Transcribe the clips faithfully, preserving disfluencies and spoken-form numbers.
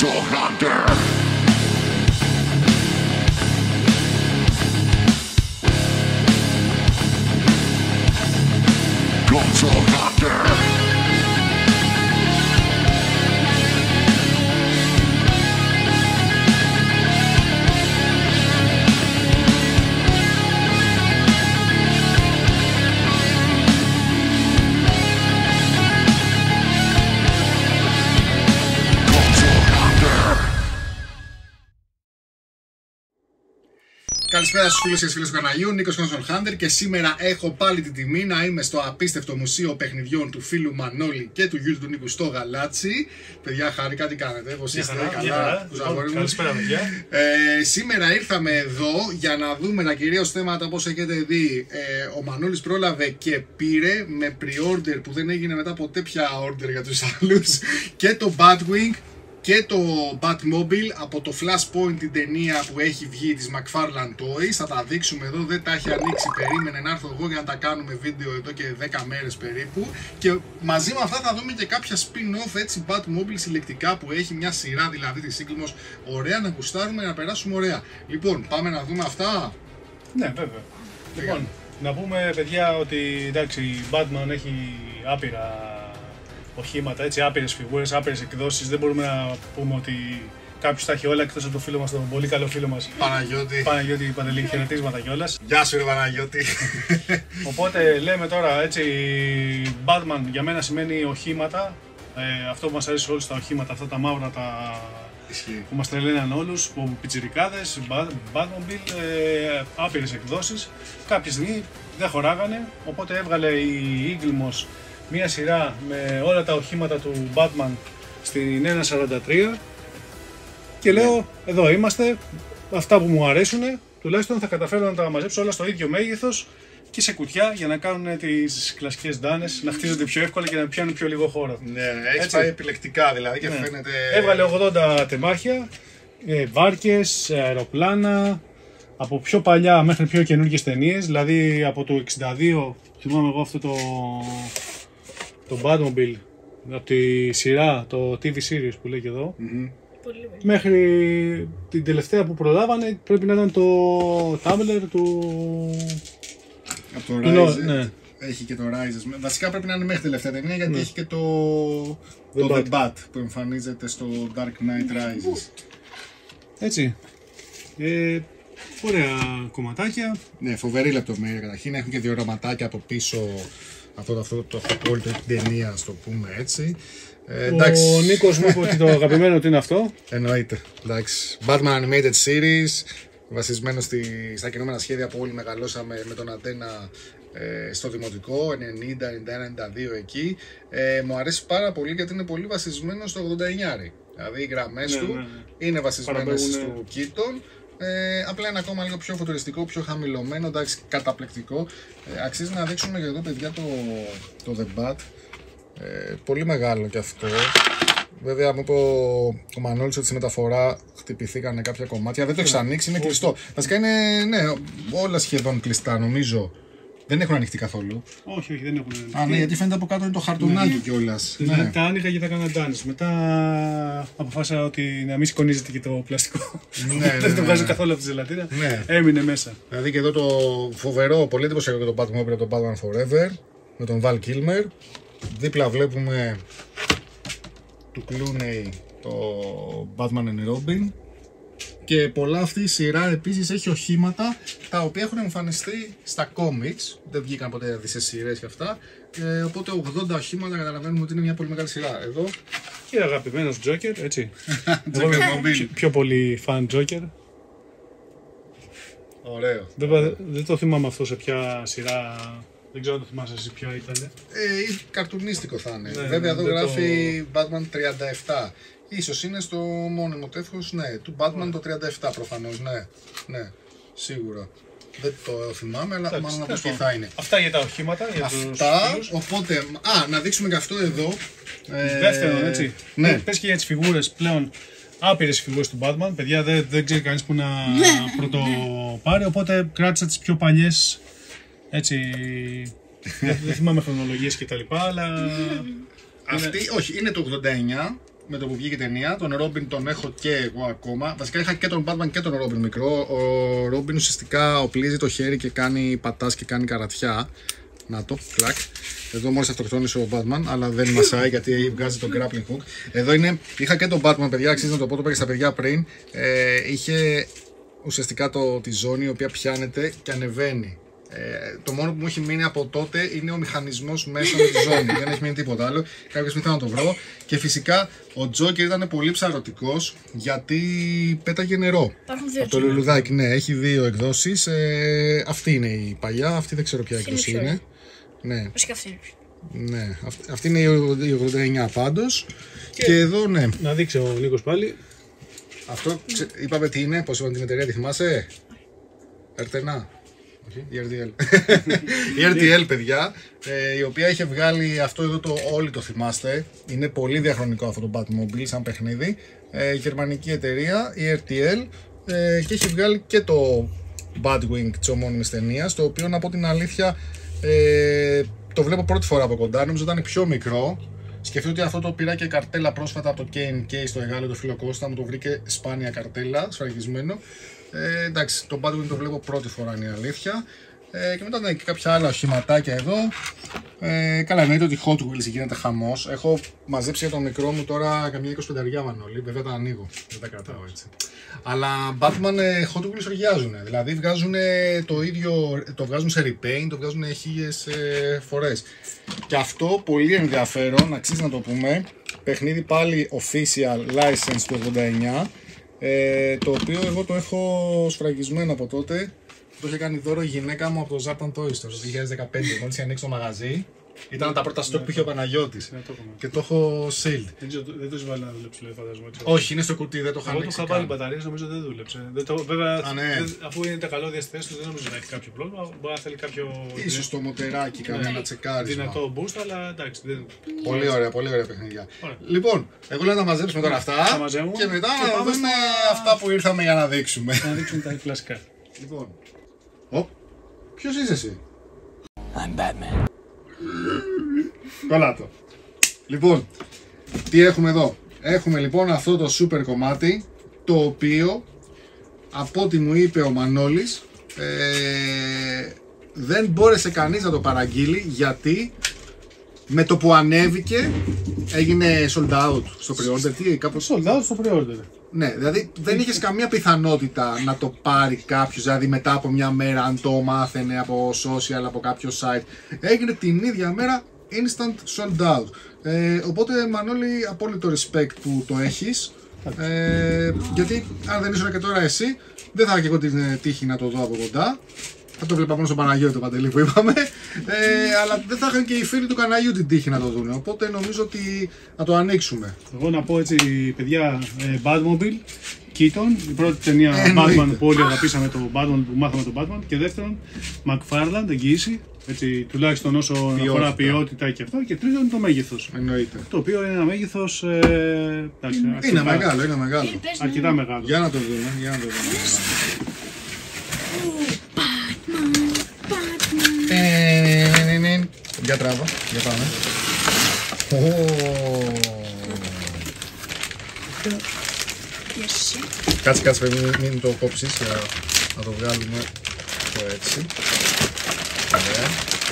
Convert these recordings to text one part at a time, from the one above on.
Control Hunter. Control Hunter. Καλησπέρα στους φίλους και τις φίλες του καναλιού, Νίκος Control Hunter, και σήμερα έχω πάλι την τιμή να είμαι στο απίστευτο μουσείο παιχνιδιών του φίλου Μανώλη και του γιου του Νίκου στο Γαλάτσι. Παιδιά, χαρικά, τι κάνετε, πώς είστε, καλά, τους αγόρι μου. Καλησπέρα, παιδιά. Ε, σήμερα ήρθαμε εδώ για να δούμε τα κυρίως θέματα, όπως έχετε δει. Ε, ο Μανώλης πρόλαβε και πήρε με pre-order που δεν έγινε μετά ποτέ πια order για τους άλλους και το Batwing και το Batmobile από το Flashpoint, την ταινία που έχει βγει της McFarlane Toys. Θα τα δείξουμε εδώ, δεν τα έχει ανοίξει, περίμενε να έρθω εγώ για να τα κάνουμε βίντεο εδώ και δέκα μέρες περίπου. Και μαζί με αυτά θα δούμε και κάποια spin-off έτσι Batmobile συλλεκτικά που έχει μια σειρά, δηλαδή τη σύγκλιμος. Ωραία, να κουστάρουμε, να περάσουμε ωραία. Λοιπόν, πάμε να δούμε αυτά. Ναι, βέβαια. Λοιπόν, να πούμε, παιδιά, ότι εντάξει, η Batman έχει άπειρα οχήματα, έτσι, άπειρες φιγούρες, άπειρες εκδόσεις. Δεν μπορούμε να πούμε ότι κάποιος τα έχει όλα εκτός από το φίλο μας, τον πολύ καλό φίλο μας Παναγιώτη. Παναγιώτη Παντελή, χαιρετίσματα κιόλας. Γεια σου, ρε Παναγιώτη. Οπότε λέμε τώρα, έτσι, Batman για μένα σημαίνει οχήματα. Ε, αυτό που μας αρέσει όλους τα οχήματα, αυτά τα μαύρα, τα Ισχύει. που μας τρελαίναν όλους, που πιτσιρικάδες, Batmobile, ε, άπειρες εκδόσεις. Κάποια στιγμή δεν χωράγανε, οπότε έβγαλε η Eaglemoss μία σειρά με όλα τα οχήματα του Batman στην ένα σαράντα τρία και λέω, ναι, εδώ είμαστε, αυτά που μου αρέσουν, τουλάχιστον θα καταφέρω να τα μαζέψω όλα στο ίδιο μέγεθος και σε κουτιά για να κάνουν τις κλασικές ντάνες, να χτίζονται πιο εύκολα και να πιάνουν πιο λίγο χώρο. Ναι, έχει πάει επιλεκτικά δηλαδή και ναι, φαίνεται. Έβγαλε ογδόντα τεμάχια, ε, βάρκες, αεροπλάνα, από πιο παλιά μέχρι πιο καινούργιες ταινίες, δηλαδή από το εξήντα δύο, θυμάμαι εγώ αυτό το, το Batmobile, από τη σειρά, το τι βι series που λέει και εδώ, Mm-hmm. μέχρι την τελευταία που προλάβανε, πρέπει να ήταν το Tumbler του... Από το του Rises. ναι. Έχει και το Rises. Βασικά πρέπει να είναι μέχρι τελευταία ταινία γιατί Ναι. έχει και το The το Bat. The Bat που εμφανίζεται στο Dark Knight Rises. Έτσι. Ε, ωραία κομματάκια. Ναι, φοβερή λεπτομέρεια καταρχήν. Έχουν και διοραματάκια από πίσω αυτό το αυτό, το αυτοκόλλητο την ταινία, στο πούμε έτσι. Ε, εντάξει. Ο Νίκος μου είπε ότι το αγαπημένο του είναι αυτό. Εννοείται. Εντάξει. Batman Animated Series, βασισμένο στη, στα κινούμενα σχέδια που όλοι μεγαλώσαμε με τον Αντένα ε, στο δημοτικό, ενενήντα, ενενήντα ένα, ενενήντα δύο εκεί. Ε, μου αρέσει πάρα πολύ γιατί είναι πολύ βασισμένο στο ογδόντα εννιά. Δηλαδή οι γραμμές Ναι, του ναι, ναι. είναι βασισμένες Παραπέγουνε. στο Keaton. Ε, απλά είναι ακόμα λίγο πιο φωτουριστικό, πιο χαμηλωμένο, εντάξει, καταπληκτικό. Ε, αξίζει να δείξουμε και εδώ, παιδιά, το, το The Bat. Ε, πολύ μεγάλο κι αυτό. Βέβαια, μου είπε ο, ο Μανώλης ότι στη μεταφορά χτυπηθήκανε κάποια κομμάτια. Δεν το έχει ανοίξει, είναι κλειστό. Βασικά είναι, ναι, όλα σχεδόν κλειστά, νομίζω. Δεν έχουν ανοιχτεί καθόλου. Όχι, όχι, δεν έχουν. Α, ναι, γιατί φαίνεται από κάτω είναι το χαρτονάκι κιόλας. Ναι. Ναι. Τα άνοιγα και τα έκανα ντάνες. Μετά αποφάσισα ότι να μην σηκωνίζεται και το πλαστικό. Ναι, ναι, Δεν το ναι, βγάζω ναι. καθόλου από τη ζελατίνα. Ναι. Έμεινε μέσα. Δηλαδή και εδώ το φοβερό, πολύ εντυπωσιακό και το Batmobile από το Batman Forever με τον Val Kilmer. Δίπλα βλέπουμε του Clooney το Batman and Robin. Και πολλά αυτή η σειρά επίσης έχει οχήματα τα οποία έχουν εμφανιστεί στα comics. Δεν βγήκαν ποτέ δηλαδή σε σειρές και αυτά. Ε, οπότε ογδόντα οχήματα καταλαβαίνουμε ότι είναι μια πολύ μεγάλη σειρά. Εδώ. Και αγαπημένος Joker, έτσι. Joker Mobile. πιο, πιο πολύ fan Joker. Ωραίο. Βέβαια δεν το θυμάμαι αυτό σε ποια σειρά. Δεν ξέρω αν το θυμάσαι εσύ ποια ήταν. Ε, καρτουνίστικο θα είναι. Ναι, Βέβαια εδώ δεν γράφει Batman τριάντα επτά. Ίσως είναι στο μόνιμο τεύχος, ναι, του Batman το τριάντα επτά προφανώς, ναι, ναι, σίγουρα. Δεν το θυμάμαι, αλλά Εντάξει, μάλλον να πω τέλος τι πάντων. θα είναι. Αυτά για τα οχήματα. Για Αυτά, τους φίλους. οπότε, α, να δείξουμε και αυτό εδώ. Ε, Δεύτερον, έτσι. Ναι. Πες και για τις φιγούρες πλέον. Άπειρες φιγούρες του Batman. Παιδιά, δεν, δεν ξέρει κανείς που να πρωτοπάρει. Οπότε κράτησα τις πιο παλιές. Έτσι. δεν, δεν θυμάμαι χρονολογίες και τα λοιπά, αλλά. Αυτή, όχι, είναι το ογδόντα εννιά. με το που βγήκε η ταινία. Τον Ρόμπιν τον έχω και εγώ ακόμα. Βασικά είχα και τον Batman και τον Ρόμπιν μικρό. Ο Ρόμπιν ουσιαστικά οπλίζει το χέρι και κάνει πατάς και κάνει καρατιά. Να το, κλακ. Εδώ μόλις αυτοκτόνησε ο Batman, αλλά δεν μασάει γιατί βγάζει το grappling hook. Εδώ είναι, είχα και τον Batman, παιδιά, αξίζει να το πω, το πήγα στα παιδιά πριν. Ε, είχε ουσιαστικά το, τη ζώνη η οποία πιάνεται και ανεβαίνει. Ε, το μόνο που μου έχει μείνει από τότε είναι ο μηχανισμός μέσα με τη ζώνη. Δεν έχει μείνει τίποτα άλλο. Κάποια στιγμή θέλω να το βρω. Και φυσικά ο Τζόκερ ήταν πολύ ψαρωτικός γιατί πέταγε νερό. Από το λουλουδάκι, ναι, έχει δύο εκδόσεις. Ε, αυτή είναι η παλιά, αυτή δεν ξέρω ποια έκδοση είναι. Ναι. Αυτή είναι. Ναι, αυτή, αυτή είναι η ογδόντα εννιά πάντως. Και, και εδώ, ναι. Να δείξει ο Νίκος πάλι. Αυτό ξε, είπαμε τι είναι, πώς είπαμε την εταιρεία, τη θυμάσαι? Ερτενά. Η αρ ντι ελ. Η αρ ντι ελ, παιδιά, ε, η οποία είχε βγάλει αυτό εδώ το, όλοι το θυμάστε. Είναι πολύ διαχρονικό αυτό το Batmobile σαν παιχνίδι. Ε, γερμανική εταιρεία, η αρ ντι ελ, ε, και έχει βγάλει και το Batwing της ομώνυμης ταινίας, το οποίο, να πω την αλήθεια, ε, το βλέπω πρώτη φορά από κοντά. Νομίζω ήταν πιο μικρό. Σκεφτείτε ότι αυτό το πήρα και καρτέλα πρόσφατα από το κέι εν κέι στο Εγάλεο, το φίλο Κώστα, μου το βρήκε σπάνια καρτέλα, σφραγισμένο. Ε, εντάξει, το Batwing το βλέπω πρώτη φορά, είναι η αλήθεια. Ε, και μετά ναι, και κάποια άλλα οχηματάκια εδώ. Ε, καλά, εννοείται ότι Hot Wheels γίνεται χαμός. Έχω μαζέψει για το μικρό μου τώρα καμιά είκοσι πέντε Μανώλη. Βέβαια τα ανοίγω, δεν τα κρατάω έτσι. Αλλά Batman Hot Wheels οργιάζουν. Δηλαδή βγάζουν το ίδιο, το βγάζουν σε repaint, το βγάζουν χίλιες ε, φορές. Και αυτό πολύ ενδιαφέρον, αξίζει να το πούμε. Παιχνίδι πάλι official license του ογδόντα εννιά. Ε, το οποίο εγώ το έχω σφραγισμένο από τότε. Το είχε κάνει δώρο η γυναίκα μου από το Zartan Toys το δύο χιλιάδες δεκαπέντε. Μόλις είχε ανοίξει το μαγαζί. Ήταν τα πρώτα stock που είχε ο Παναγιώτης. Και το έχω sealed. Δεν το έχει βάλει να δουλέψει, λέει, φαντάζομαι. Όχι, είναι στο κουτί, δεν το είχα ανοίξει. Εγώ το είχα βάλει μπαταρίες, νομίζω δεν δούλεψε. Βέβαια, αφού είναι τα καλώδια στη θέση του, δεν νομίζω να έχει κάποιο πρόβλημα. Μπορεί να θέλει κάποιο. Ίσως το μοτεράκι, κανένα να τσεκάρει. Δυνατό boost, αλλά εντάξει. Πολύ ωραία, πολύ ωραία παιχνίδια. Λοιπόν, εγώ λέω να μαζέψουμε τώρα αυτά. Και μετά να δούμε αυτά που ήρθαμε για να δείξουμε. Να δείξουμε τα κλασικά. Λοιπόν. Ποιος είσαι εσύ? I'm Batman. Κολλά το. Λοιπόν, τι έχουμε εδώ? Έχουμε λοιπόν αυτό το super κομμάτι, το οποίο από ό,τι μου είπε ο Μανώλης ε, δεν μπόρεσε κανείς να το παραγγείλει, γιατί με το που ανέβηκε έγινε sold out στο pre-order. Τι, κάπως... Sold out στο pre-order. Ναι, δηλαδή δεν είχες καμία πιθανότητα να το πάρει κάποιος, δηλαδή μετά από μια μέρα, αν το μάθαινε από social, από κάποιο site. Έγινε την ίδια μέρα instant sold out. Ε, οπότε, Μανώλη, απόλυτο respect που το έχεις. Ε, γιατί αν δεν ήσουν και τώρα εσύ, δεν θα είχα και εγώ την τύχη να το δω από κοντά. Θα το βλέπα μόνο στον Παναγιώτη το Παντελή που είπαμε. Ε, αλλά δεν θα είχαν και οι φίλοι του καναλιού την τύχη να το δουν. Οπότε νομίζω ότι να το ανοίξουμε. Εγώ να πω έτσι, παιδιά, ε, Batmobile, Keaton, η πρώτη ταινία ε, Batman που όλοι αγαπήσαμε, το Batman που μάθαμε τον Batman. Και δεύτερον, McFarlane, εγγύηση. Έτσι, τουλάχιστον όσο αφορά ποιότητα και αυτό. Και τρίτον, το μέγεθος. Εννοείται. Το οποίο είναι ένα μέγεθος. Ε, εντάξει, είναι αρκετά, μεγάλο, είναι μεγάλο. Αρκετά μεγάλο. Για να το δούμε. Για να το δούμε. Ε, για τράβα, για πάμε. Κάτσε, κάτσε, μην, μην το κόψεις, να το βγάλουμε το έτσι. Ωραία.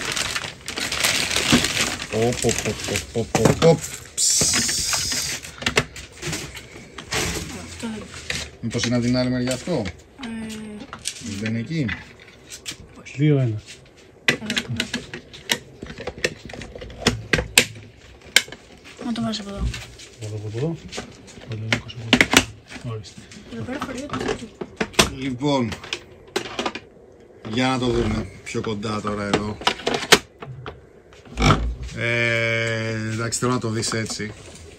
Οπ, οπ, οπ, οπ, οπ, οπ. Μήπως είναι από την άλλη μεριά αυτό? Δεν είναι εκεί. Δύο ένα. Να το βάζω από εδώ. Από εδώ, από εδώ. Ορίστε. Εδώ πέρα χωρί το χαρτί. Λοιπόν, για να το δούμε πιο κοντά τώρα εδώ. Ε, εντάξει, θέλω να το δεις έτσι.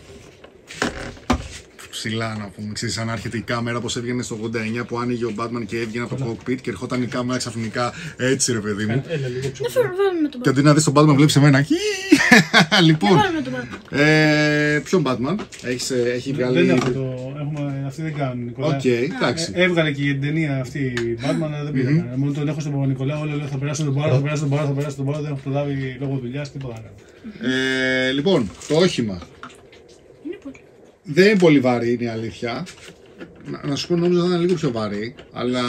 Ψηλά να πούμε, ξέρεις, αν έρχεται η κάμερα όπως έβγαινε στο ογδόντα εννιά που άνοιγε ο Batman και έβγαινε από το cockpit και ερχόταν η κάμερα ξαφνικά έτσι, ρε παιδί μου. Έλα λίγο πιο και αντί να δεις τον Batman βλέπεις εμένα. Λοιπόν, ε, ποιον Batman έχεις, έχει βγάλει? Δεν έχω το, έχουμε, αυτοί δεν κάνουν, Νικολά. Οκ, εντάξει. Ε, έβγαλε και για την ταινία αυτή η Batman, αλλά δεν πήγα. Mm-hmm. Μόνο τον έχω στον Παπα-Νικολά, όλο λέω θα περάσω τον Πάρο, θα περάσω τον Πάρο, θα περάσω τον Πάρο, δεν έχω προλάβει λόγω δουλειάς, τίποτα να κάνω. Ε, λοιπόν, το όχημα. Είναι πολύ. Δεν είναι πολύ βαρύ, είναι η αλήθεια. Να, να σου πω, νόμιζα θα είναι λίγο πιο βαρύ, αλλά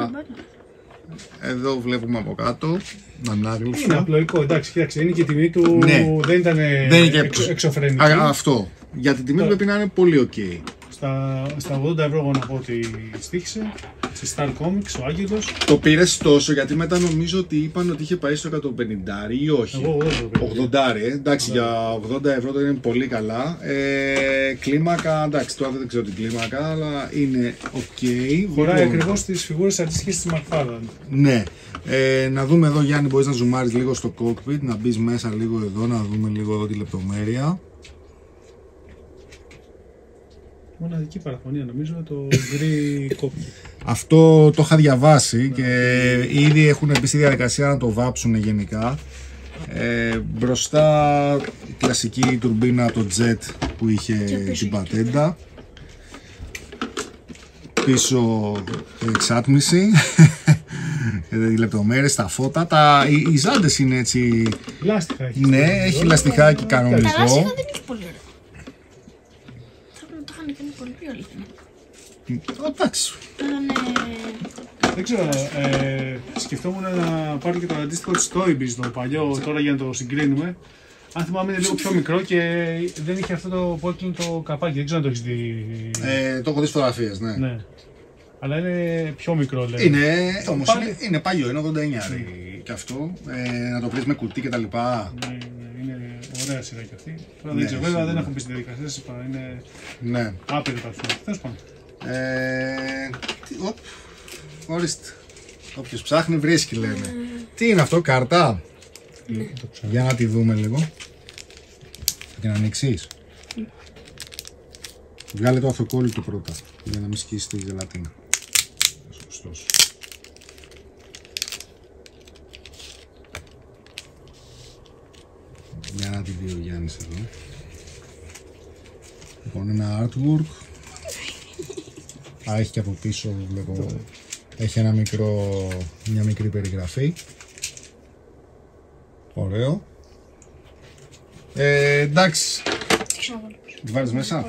εδώ βλέπουμε από κάτω. Ανάγλυφο. Είναι απλοϊκό, εντάξει, κοίταξε, είναι και η τιμή του, ναι. δεν ήταν εξ, εξωφρενική. Α, αυτό. Για την τιμή Τώρα, πρέπει να είναι πολύ ok. Στα, στα ογδόντα ευρώ εγώ να πω ότι στοίχησε. Στη Star Comics, ο Άγγελος. Το πήρες τόσο γιατί μετά νομίζω ότι είπαν ότι είχε πάει στο εκατόν πενήντα ή όχι. Εγώ ογδόντα, ε. Εντάξει, για ογδόντα ευρώ το είναι πολύ καλά. Ε, κλίμακα, εντάξει, τώρα δεν ξέρω την κλίμακα, αλλά είναι ok. Χωράει λοιπόν ακριβώς τις φιγούρες αντίστοιχες της McFarlane. Ναι. Ε, να δούμε εδώ, Γιάννη, μπορείς να ζουμάρεις λίγο στο cockpit, να μπεις μέσα λίγο εδώ, να δούμε λίγο εδώ τη λεπτομέρεια. Μοναδική παραφωνία νομίζω το γκρι κόπι. Αυτό το είχα διαβάσει και ήδη έχουν μπει στη διαδικασία να το βάψουν γενικά. Ε, μπροστά η κλασική τουρμπίνα, το Jet που είχε την πατέντα. Πίσω εξάτμιση. Οι λεπτομέρειες, τα φώτα, τα, οι, οι ζάντες είναι έτσι. Λάστιχα έχει. Ναι, έχει λαστιχάκι κανονικό. Τα λάστιχα δεν είναι πολύ ωραία. Πολύ πιο αλήθεια. Εντάξει. Δεν ξέρω, ε, σκεφτόμουν να πάρω και το αντίστοιχο της Toybiz, το παλιό, τώρα για να το συγκρίνουμε. Αν θυμάμαι είναι λίγο πιο μικρό και δεν είχε αυτό το πόκκινο το καπάκι, δεν ξέρω αν το έχεις δει. Ε, το έχω δει φωτογραφίες, ναι. ναι. Αλλά είναι πιο μικρό, λέει. Είναι, όμως πάλι... είναι, είναι παλιό, είναι ογδόντα εννιά mm. και αυτό. Ε, να το βρεις με κουτί και τα λοιπά. Ναι, είναι ωραία σειρά κι αυτή. Τώρα δεν ξέρω, βέβαια δεν έχω μπει στη διαδικασία, είναι ναι. άπειρη παρφum. Τέλος πάντων. Ε, οπ, ορίστε. Όποιος ψάχνει βρίσκει, λένε. Mm. Τι είναι αυτό, κάρτα? Mm. Για να τη δούμε λίγο. Θα την ανοίξεις. Mm. Βγάλε το αυτοκόλλητο πρώτα, για να μην σκίσει τη γελατίνα. Σωστός. Για να τη δει ο Γιάννης εδώ. Λοιπόν, ένα artwork. Α, έχει και από πίσω, βλέπω, έχει ένα μικρό, μια μικρή περιγραφή. Ωραίο. Ε, εντάξει. Τη βάλεις μέσα?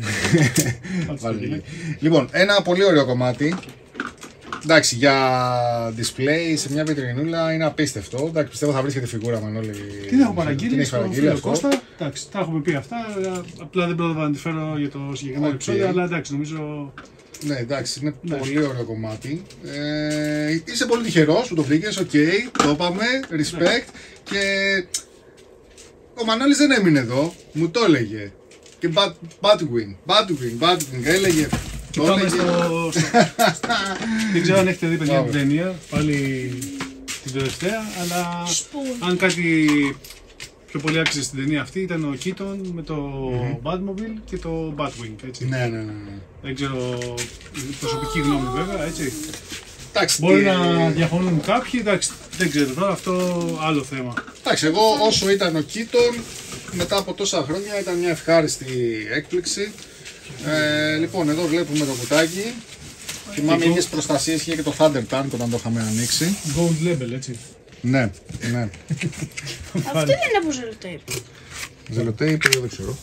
Λοιπόν, ένα πολύ ωραίο κομμάτι. Εντάξει, για display σε μια βιτρινούλα είναι απίστευτο. Εντάξει, πιστεύω θα βρεις και τη φιγούρα Μανώλη. Τι έχω παραγγείλει στο φίλο Κώστα. Εντάξει, τα έχουμε πει αυτά. Απλά δεν πρόλαβα να τη φέρω για το συγκεκριμένο okay. επεισόδιο, αλλά εντάξει, νομίζω. Ναι, εντάξει, είναι ναι. πολύ ωραίο κομμάτι. Ε, είσαι πολύ τυχερός που το βρήκες, οκ, okay, το είπαμε, respect. Ναι. Και ο Μανώλης δεν έμεινε εδώ, μου το έλεγε. Και Batwing, Batwing, Batwing, έλεγε. Και πάμε στο... Δεν ξέρω αν έχετε δει παιδιά την ταινία, πάλι την τελευταία, αλλά αν κάτι πιο πολύ άξιζε στην ταινία αυτή ήταν ο Keaton με το Batmobile και το Batwing, έτσι. Ναι, ναι, ναι. Δεν ξέρω, προσωπική γνώμη βέβαια, έτσι. Εντάξει, μπορεί και... να διαφωνούν κάποιοι, εντάξει, δεν ξέρω τώρα, αυτό άλλο θέμα. Εντάξει, εγώ όσο ήταν ο Keaton, μετά από τόσα χρόνια ήταν μια ευχάριστη έκπληξη. Ε, λοιπόν, εδώ βλέπουμε το κουτάκι. Θυμάμαι είχες προστασίες, είχε και το Thunder Tank όταν το είχαμε ανοίξει. Gold label, έτσι. Ναι, ναι. Αυτό δεν είναι από ζελοτέιπ. Ζελοτέιπ, δεν ξέρω.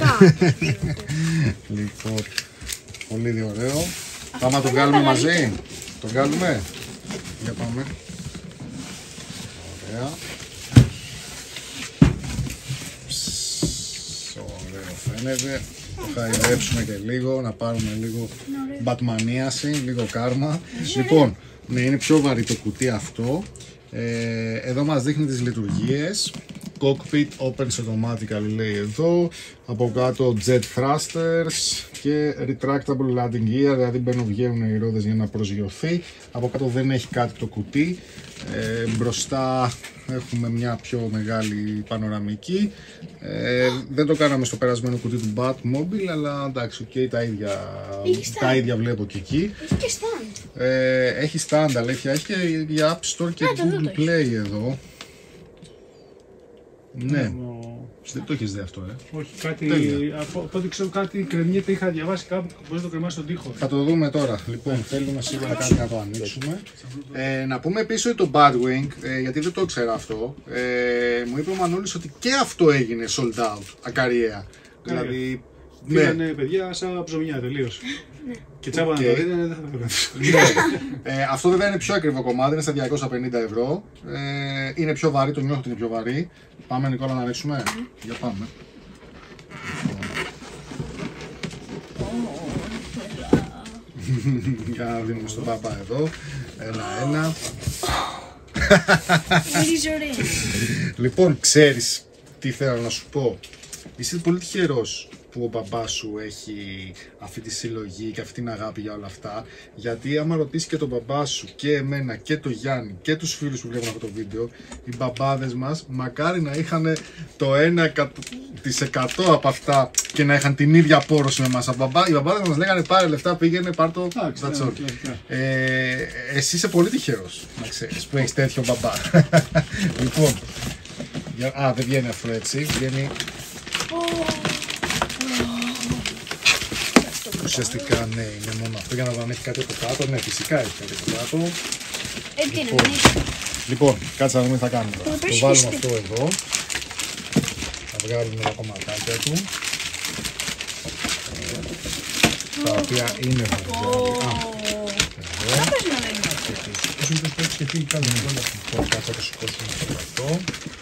Λοιπόν, πολύ ωραίο. Πάμε να το βγάλουμε μαζί. Το βγάλουμε. Για πάμε. Ωραία. Ωραίο φαίνεται. Το χαϊδέψουμε και λίγο, να πάρουμε λίγο μπατμανίαση, λίγο κάρμα. Λοιπόν, ναι, είναι πιο βαρύ το κουτί αυτό. Ε, εδώ μας δείχνει τις λειτουργίες. Cockpit opens automatically λέει εδώ. Από κάτω jet thrusters και retractable landing gear, δηλαδή μπαίνουν βγαίνουν οι ρόδες για να προσγειωθεί. Από κάτω δεν έχει κάτι το κουτί. Ε, μπροστά έχουμε μια πιο μεγάλη πανοραμική. Ε, δεν το κάναμε στο περασμένο κουτί του Batmobile, αλλά εντάξει, okay, τα, ίδια, τα ίδια βλέπω και εκεί. Έχει και stand. Ε, έχει stand, αλήθεια. Έχει και για App Store και Α, Google Play εδώ. Ναι, δεν το έχεις δει αυτό, ε. Όχι, κάτι, από ό,τι ξέρω κάτι κρεμιέται, είχα διαβάσει κάπου, μπορείς να το κρεμάσεις στον τοίχο. Θα το δούμε τώρα, λοιπόν, θέλουμε σίγουρα κάτι να το ανοίξουμε. Ε, να πούμε επίσης το Batwing, ε, γιατί δεν το ήξερα αυτό, ε, μου είπε ο Μανώλης ότι και αυτό έγινε sold out, ακαριέα. Δηλαδή, Ναι. Πήγανε παιδιά σαν ψωμιά τελείως. Και τσάμπα να Οκ. το δείτε, δεν θα το κρατήσω. Ναι. ε, αυτό βέβαια είναι πιο ακριβό κομμάτι, είναι στα διακόσια πενήντα ευρώ. Ε, είναι πιο βαρύ, το νιώθω ότι είναι πιο βαρύ. Πάμε Νικόλα να ρίξουμε. Για πάμε. Για να δίνουμε στον παπά εδώ. Ένα-ένα. Μυρίζει ωραία. Λοιπόν, ξέρεις τι θέλω να σου πω. Είσαι πολύ τυχερός που ο μπαμπάς σου έχει αυτή τη συλλογή και αυτή την αγάπη για όλα αυτά. Γιατί άμα ρωτήσει και τον μπαμπά σου και εμένα και τον Γιάννη και τους φίλους που βλέπουν αυτό το βίντεο, οι μπαμπάδες μας μακάρι να είχαν το ένα τοις εκατό από αυτά και να είχαν την ίδια πόρωση με εμάς. Οι μπαμπάδες μας λέγανε πάρε λεφτά, πήγαινε, πάρ' το, that's all. Ε, εσύ είσαι πολύ τυχερός, να ξέρεις, που έχεις τέτοιο μπαμπά. Λοιπόν, για, α, δεν βγαίνει αυτό έτσι, βγαίνει... Ουσιαστικά ναι, είναι μόνο αυτό για να δω αν έχει κάτι από κάτω. Ναι, φυσικά έχει κάτι από κάτω. Ε, τι είναι, Λοιπόν, δεν λοιπόν, κάτσε να δούμε τι θα κάνουμε τώρα. Το Το πες βάλουμε και αυτό εδώ. Θα βγάλουμε τα κομματάκια του. Τα οποία είναι βαριά. Α, εδώ. θα πες να δεν είναι. Όσο το παίξεις και φύγει κάτω. Λοιπόν, κάτσε να το σηκώσουμε από εδώ.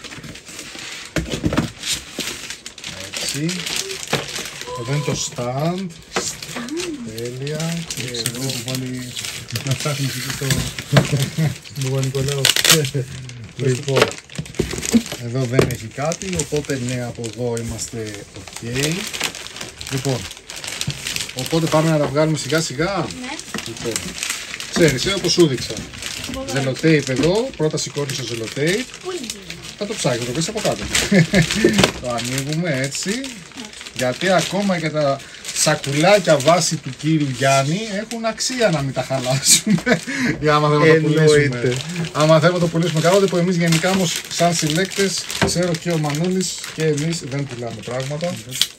Έτσι. Εδώ είναι το stand. Τέλεια. Και Εδώ εδώ που πάλι να φτάχνεις εκεί στο Παπα-Νικολάου. Λοιπόν, εδώ δεν έχει κάτι, οπότε ναι, από εδώ είμαστε ok. Λοιπόν, οπότε πάμε να τα βγάλουμε σιγά σιγά. Ναι. Λοιπόν, ξέρεις, ε, όπως σου δείξα. Ζελοτέιπ εδώ, πρώτα σηκώνεις το ζελοτέιπ. Πού είναι? Θα το ψάξεις, θα το βρεις από κάτω. Το ανοίγουμε έτσι, γιατί ακόμα και τα σακουλάκια βάση του κύριου Γιάννη έχουν αξία να μην τα χαλάσουμε. Για άμα θέλουμε να το πουλήσουμε. Άμα θέλουμε να το πουλήσουμε κάποτε, που εμείς γενικά όμως σαν συλλέκτες, ξέρω και ο Μανούλης και εμείς δεν πουλάμε πράγματα.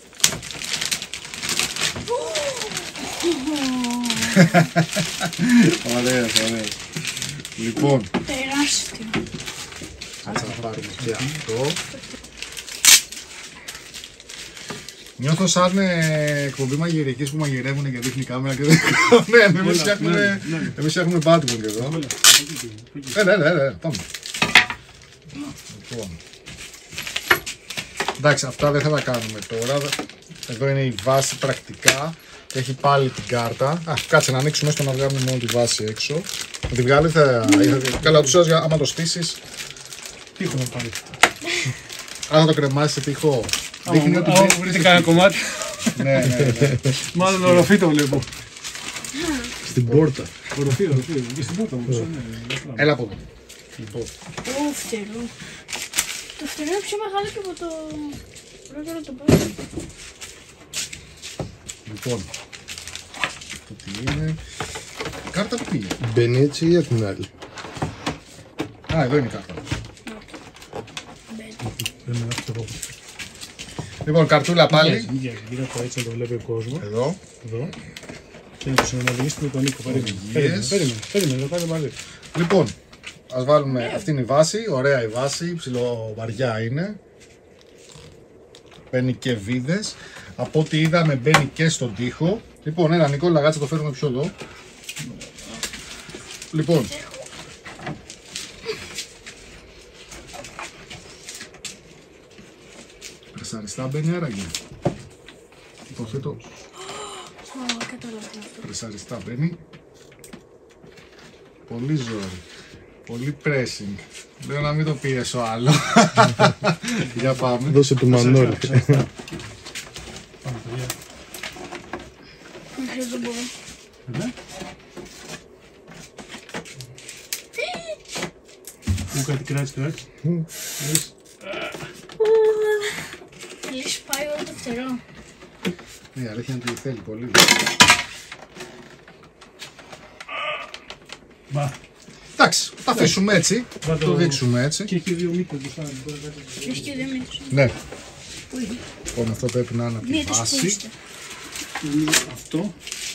Ωραία, ωραία. Λοιπόν, Τεράστιο. κάτσε να πάρουμε και αυτό. Νιώθω σαν ε, εκπομπή μαγειρικής που μαγειρεύουν και δείχνει η κάμερα και δεν ναι, εμείς φτιάχνουμε, εμείς φτιάχνουμε badwood εδώ. Ε, ναι, ναι, ναι, πάμε. Λοιπόν. Εντάξει, αυτά δεν θα τα κάνουμε τώρα. Εδώ είναι η βάση πρακτικά και έχει πάλι την κάρτα. Α, κάτσε να ανοίξουμε έστω να βγάλουμε μόνο τη βάση έξω. Να τη βγάλει θα... Καλά, τους έσαι, άμα το στήσεις. Τείχο να πάρει. Αν θα το κρεμάσεις σε τείχο. Δείχνει ότι Άμα δεν- βρείτε κανένα κομμάτι, Ναι, ναι, ναι. μάλλον οροφή το βλέπω. Στην πόρτα. Οροφή, οροφή. Και στην πόρτα μου. Έλα από εδώ. Λοιπόν, Ω, φτερό. Το φτερό είναι πιο μεγάλο και από το πρώτο το πρώτο. λοιπόν. Αυτό τι είναι. Η κάρτα που πήγε. Μπαίνει έτσι ή από την άλλη. Α, εδώ είναι η κάρτα. Λοιπόν, καρτούλα πάλι. Γύρω από έτσι να το βλέπει ο κόσμο. Εδώ. Εδώ. Και να το συνομιλήσουμε με τον Νίκο. Περίμενε. Οδηγίες. Περίμενε. Περίμενε. Το κάνουμε μαζί. Λοιπόν, ας βάλουμε, αυτή είναι η βάση, ωραία η βάση, ψιλοβαριά είναι. Μπαίνει και βίδες. Από ό,τι είδαμε μπαίνει και στον τοίχο. Λοιπόν, ένα Νικόλα, κάτσε το φέρουμε πιο εδώ. Λοιπόν. Πρεσαριστά μπαίνει άραγε. Υποθέτω. Ω, κατάλαβα τι είναι αυτό. Πρεσαριστά μπαίνει. Πολύ ζόρι. Πολύ pressing. Λέω να μην το πιέσω άλλο. Για πάμε. Δώσε του Μανώλη. Πάμε παιδιά. Μέχρι εδώ μπορώ. Ναι. Μου κάτι κράτησε τώρα. Λύση πάει όλο το φτερό. Ναι, η αλήθεια είναι ότι θέλει πολύ. Μπα. Εντάξει, θα αφήσουμε έτσι. Θα Θα το- το δείξουμε έτσι. Και έχει δύο μύτες μπροστά. Και έχει και δύο μύτες. Ναι. Πού είναι? Λοιπόν, αυτό πρέπει να είναι από τη Μύτες που βάση. είστε. Είναι αυτό.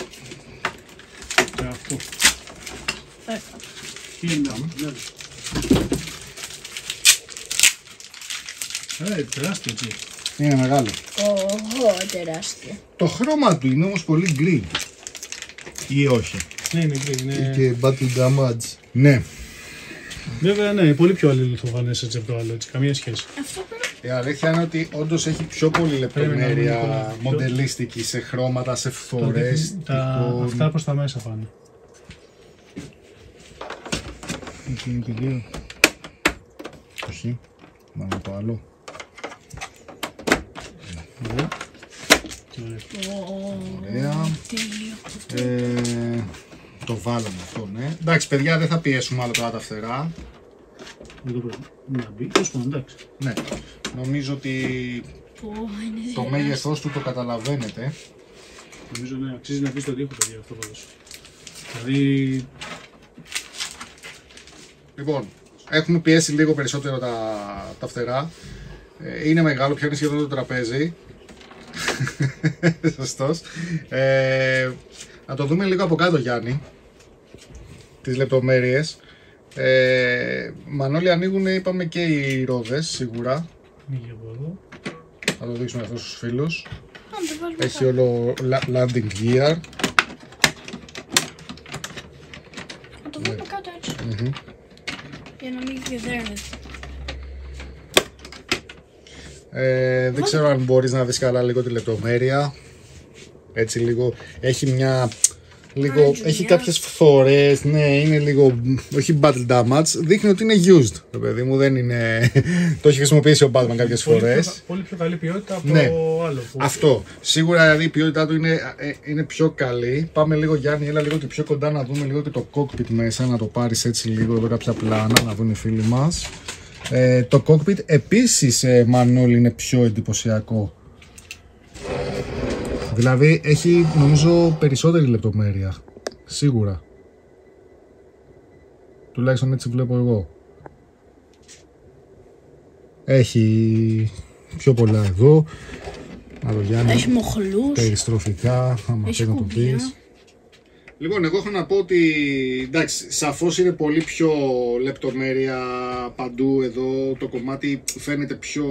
Και αυτό. Ε, Τι είναι αυτό. Ναι. Ε, τεράστιο έτσι. Είναι μεγάλο. Ω, τεράστιο. Το χρώμα του είναι όμως πολύ γκρι. Ή όχι? Ναι, είναι γκρι, είναι... Και battle damage. Ναι. Βέβαια, ναι, πολύ πιο αλληλοθοφανές έτσι από το άλλο, έτσι, καμία σχέση. Αυτό πρέπει. Η αλήθεια είναι ότι όντως έχει πιο πολύ λεπτομέρεια πολύ. μοντελίστικη σε χρώματα, σε φθορές. Τα... τυπών. Αυτά προς τα μέσα πάνε. Εκεί είναι και δύο. Όχι. Μάλλον το άλλο. Ωραία. Ωραία. Τέλειο. Ε, το βάλαμε αυτό, ναι. Εντάξει, παιδιά, δεν θα πιέσουμε άλλο τώρα τα φτερά. Δεν το πρέπει να μπει. Πώς πάνω, εντάξει. Ναι. Νομίζω ότι Πω, είναι το τεράστιο. μέγεθός του το καταλαβαίνετε. Νομίζω ναι, αξίζει να μπει στον τοίχο, παιδιά, αυτό πάντως. Δηλαδή, Λοιπόν, έχουμε πιέσει λίγο περισσότερο τα, τα φτερά. Ε, είναι μεγάλο, πιάνει σχεδόν το τραπέζι. Σωστός. Ε, να το δούμε λίγο από κάτω, Γιάννη. Τις λεπτομέρειες. Ε, Μανώλη, ανοίγουν, είπαμε, και οι ρόδες, σίγουρα. ανοίγει από εδώ. Θα το δείξουμε αυτό στους φίλους. Αν το βάλουμε Έχει κάτω. όλο la- landing gear. Να το βάλουμε κάτω έτσι. Μμμ. Για να μην κυδέρνεται. Ε, δεν ξέρω αν μπορείς να δεις καλά λίγο τη λεπτομέρεια. Έτσι λίγο, έχει μια... Λίγο, Άγγελια. έχει κάποιες φθορές, ναι, είναι λίγο, όχι battle damage, δείχνει ότι είναι used, το παιδί μου, δεν είναι, το έχει χρησιμοποιήσει ο Batman κάποιες Πολύ φορές. πιο, πολύ πιο καλή ποιότητα από Ναι. το άλλο. Που... Αυτό, σίγουρα δηλαδή η ποιότητά του είναι, ε, είναι πιο καλή. Πάμε λίγο, Γιάννη, έλα λίγο και πιο κοντά να δούμε λίγο και το cockpit μέσα, να το πάρεις έτσι λίγο εδώ κάποια πλάνα, να δουν οι φίλοι μας. Ε, το cockpit επίσης, ε, Μανώλη, είναι πιο εντυπωσιακό. Δηλαδή έχει, νομίζω, περισσότερη λεπτομέρεια. Σίγουρα. Τουλάχιστον έτσι βλέπω εγώ. Έχει πιο πολλά εδώ. Να το Γιάννη. Έχει μοχλούς. Περιστροφικά, άμα Έχει θες να το κουμπιά. πεις. Λοιπόν, εγώ έχω να πω ότι εντάξει, σαφώς είναι πολύ πιο λεπτομέρεια παντού εδώ. Το κομμάτι φαίνεται πιο,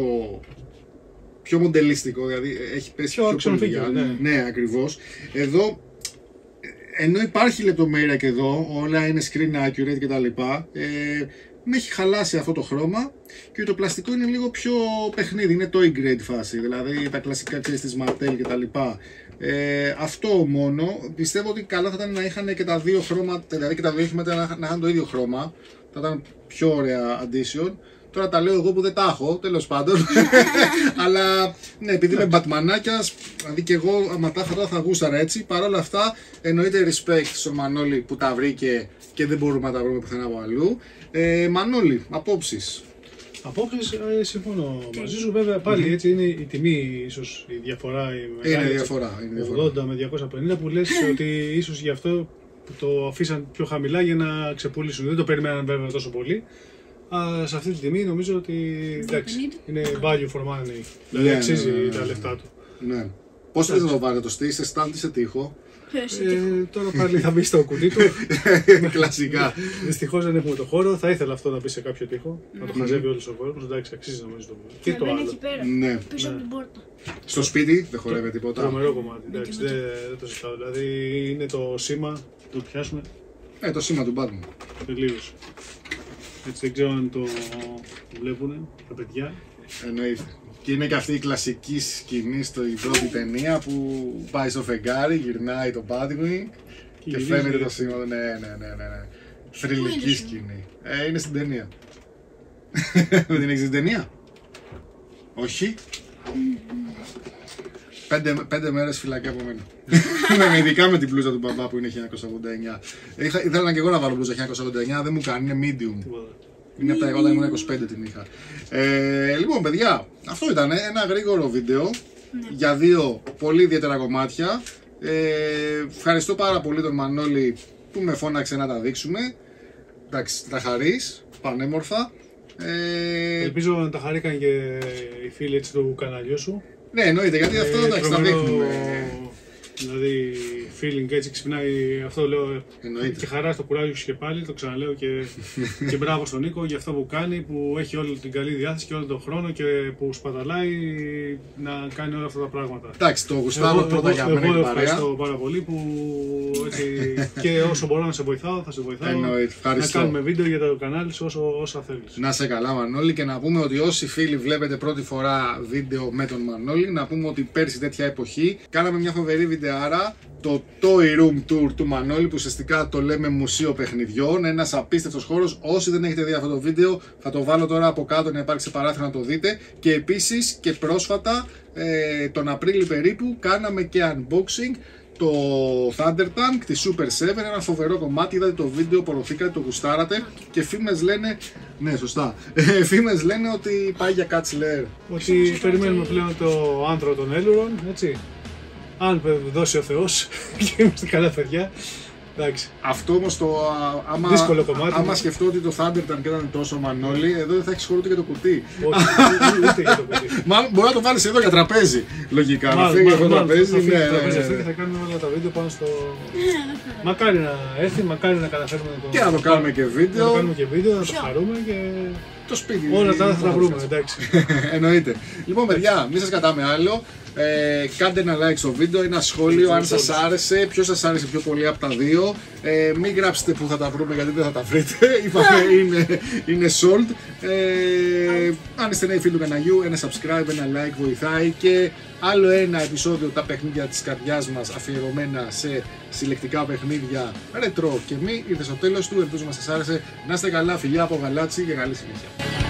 πιο μοντελίστικο, δηλαδή έχει πέσει Πιο πιο, action πολύ figure, δουλειά. ναι. Ναι, ακριβώς. Εδώ, ενώ υπάρχει λεπτομέρεια και εδώ, όλα είναι screen accurate κτλ. Ε, με έχει χαλάσει αυτό το χρώμα και το πλαστικό είναι λίγο πιο παιχνίδι, είναι toy grade φάση, δηλαδή τα κλασικά, ξέρεις, της Mattel κτλ. Ε, αυτό μόνο, πιστεύω ότι καλά θα ήταν να είχαν και τα δύο χρώματα, δηλαδή και τα δύο όχηματα να, να είχαν το ίδιο χρώμα, θα ήταν πιο ωραία addition. Τώρα τα λέω εγώ που δεν τα έχω, τέλος πάντων. Αλλά ναι, επειδή είμαι μπατμανάκιας, δηλαδή και εγώ άμα τα είχα τώρα θα γούσταρα έτσι. Παρ' όλα αυτά, εννοείται respect στον Μανώλη που τα βρήκε και δεν μπορούμε να τα βρούμε πουθενά από αλλού. Ε, Μανώλη, απόψεις. Απόψεις, ε, συμφωνώ μαζί σου. Βέβαια, πάλι έτσι είναι η τιμή, ίσως η διαφορά. Η μεγάλη, Είναι έτσι, διαφορά. Είναι διαφορά. ογδόντα με διακόσια πενήντα που λες ότι ίσως γι' αυτό που το αφήσαν πιο χαμηλά για να ξεπουλήσουν. Δεν το περιμέναν βέβαια τόσο πολύ. Α, σε αυτή τη τιμή νομίζω ότι εντάξει, είναι value for money. Δηλαδή Ναι, αξίζει ναι, ναι, ναι. τα λεφτά του. Ναι. Πώς θες να το βάλετε το στυλ, σε stand ή σε τοίχο? Ε, τώρα πάλι θα μπει στο κουτί του. Κλασικά. Δυστυχώς δεν έχουμε το χώρο. Θα ήθελα αυτό να μπει σε κάποιο τοίχο. Να το χαζεύει όλο ο κόσμο. Εντάξει, αξίζει νομίζω το βόλιο. Και το Εκεί άλλο. πέρα. Ναι. Πίσω από την πόρτα. Στο σπίτι δεν χορεύει τίποτα. Τρομερό κομμάτι. Εντάξει, δεν, δεν το συζητάω. Δηλαδή είναι το σήμα. Το πιάσουμε Ε, το σήμα του Batman. τελείως. Έτσι δεν ξέρω αν το βλέπουν τα παιδιά. Εννοείται. Και είναι και αυτή η κλασική σκηνή στο η πρώτη ταινία που πάει στο φεγγάρι, γυρνάει το Batwing και γυρίζει. φαίνεται το σήμα. Ναι, ναι, ναι, ναι, ναι. Θρυλική είναι σκηνή. Ε, είναι στην ταινία. Δεν την έχεις την ταινία? Όχι. Πέντε, πέντε μέρες φυλακή από μένα. Ναι, ειδικά με την μπλούζα του μπαμπά που είναι χίλια εννιακόσια ογδόντα εννιά. Είχα, ήθελα και εγώ να βάλω μπλούζα χίλια εννιακόσια ογδόντα εννιά, δεν μου κάνει, είναι medium. Τίποτα. Είναι από τα όταν ήμουν είκοσι πέντε την είχα. Ε, λοιπόν, παιδιά, αυτό ήταν ένα γρήγορο βίντεο για δύο πολύ ιδιαίτερα κομμάτια. Ε, ευχαριστώ πάρα πολύ τον Μανώλη που με φώναξε να τα δείξουμε. Εντάξει, τα χαρείς, πανέμορφα. Ε, Ελπίζω να τα χαρήκαν και οι φίλοι έτσι του καναλιού σου. ναι, εννοείται, γιατί αυτό Ε, εντάξει, τα τρομερό, δείχνουμε. Δηλαδή feeling, έτσι ξυπνάει, αυτό λέω. Εννοείται. Και χαρά στο κουράγιο σου και πάλι, το ξαναλέω και, και μπράβο στον Νίκο για αυτό που κάνει, που έχει όλη την καλή διάθεση και όλο τον χρόνο και που σπαταλάει να κάνει όλα αυτά τα πράγματα. Εντάξει, το γουστάρω πρώτα για μένα και παρέα. Ευχαριστώ πάρα πολύ που έτσι, και όσο μπορώ να σε βοηθάω, θα σε βοηθάω. Εννοείται, ευχαριστώ. Να κάνουμε βίντεο για το κανάλι σου όσο, όσα θέλεις. Να σε καλά, Μανώλη, και να πούμε ότι όσοι φίλοι βλέπετε πρώτη φορά βίντεο με τον Μανώλη, να πούμε ότι πέρσι τέτοια εποχή κάναμε μια φοβερή βιντεάρα, το Toy Room Tour του Μανώλη, που ουσιαστικά το λέμε μουσείο παιχνιδιών, ένας απίστευτος χώρος. Όσοι δεν έχετε δει αυτό το βίντεο, θα το βάλω τώρα από κάτω να υπάρξει σε παράθυρο να το δείτε. Και επίσης και πρόσφατα, ε, τον Απρίλιο περίπου, κάναμε και unboxing το Thunder Tank τη Super seven, ένα φοβερό κομμάτι. Είδατε το βίντεο, πορωθήκατε, το γουστάρατε και φήμες λένε, ναι σωστά, φήμες λένε ότι πάει για Cat Slayer. Ότι περιμένουμε πλέον το άνθρο των Έλουρων, έτσι. Αν δώσει ο Θεός και είμαστε καλά παιδιά. Εντάξει. Αυτό όμως το άμα, δύσκολο κομμάτι. Άμα σκεφτώ ότι το Thunder Tank ήταν τόσο Μανώλη, εδώ δεν θα έχεις χώρο ούτε για το κουτί. Όχι, ούτε για το κουτί. Μάλλον μπορεί να το βάλεις εδώ για τραπέζι. Λογικά. Μάλλον, να φύγει αυτό το μάλλον, τραπέζι. θα φύγει Ναι, το τραπέζι ναι, αυτό ναι. και θα κάνουμε όλα τα βίντεο πάνω στο. Μακάρι να έρθει, μακάρι να καταφέρουμε να το. Και να το κάνουμε και Να το βίντεο. κάνουμε και βίντεο, να το χαρούμε και. Το σπίτι. Όλα τα θα τα βρούμε, εντάξει. Εννοείται. Λοιπόν, παιδιά, μην σας κατάμε άλλο. Ε, κάντε ένα like στο βίντεο, ένα σχόλιο αν σας άρεσε, ποιος σας άρεσε πιο πολύ από τα δύο. Ε, μην γράψετε που θα τα βρούμε γιατί δεν θα τα βρείτε. Είπαμε είναι, είναι sold. Ε, αν είστε νέοι φίλοι του καναλιού, ένα subscribe, ένα like βοηθάει. Και άλλο ένα επεισόδιο, τα παιχνίδια της καρδιάς μας, αφιερωμένα σε συλλεκτικά παιχνίδια ρετρό και μη, ήρθε στο τέλος του. Ελπίζω να σας άρεσε. Να είστε καλά, φιλιά από Γαλάτσι και καλή συνέχεια.